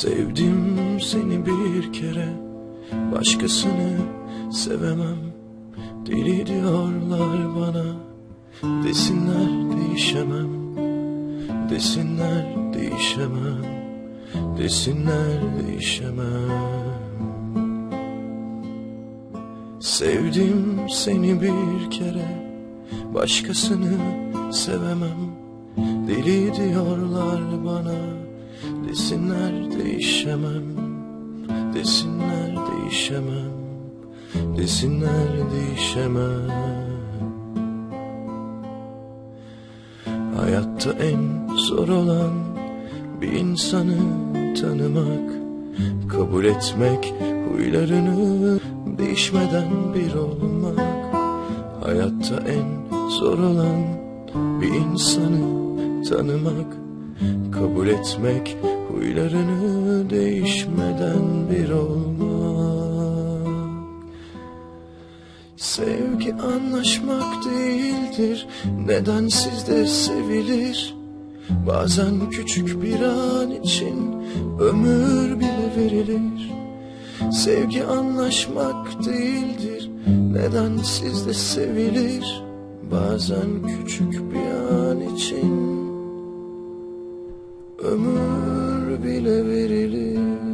Sevdim seni bir kere, başkasını sevemem. Deli diyorlar bana, desinler değişemem. Desinler değişemem, desinler değişemem. Sevdim seni bir kere, başkasını sevemem. Deli diyorlar bana, desinler değişemem. Desinler değişemem, desinler değişemem. Hayatta en zor olan bir insanı tanımak, kabul etmek, huylarını değişmeden bir olmak. Hayatta en zor olan bir insanı tanımak, kabul etmek, huylarını değişmeden bir olmak. Sevgi anlaşmak değildir, neden sizde sevilir? Bazen küçük bir an için ömür bile verilir. Sevgi anlaşmak değildir, neden sizde sevilir? Bazen küçük bir an için ömür bile verilir.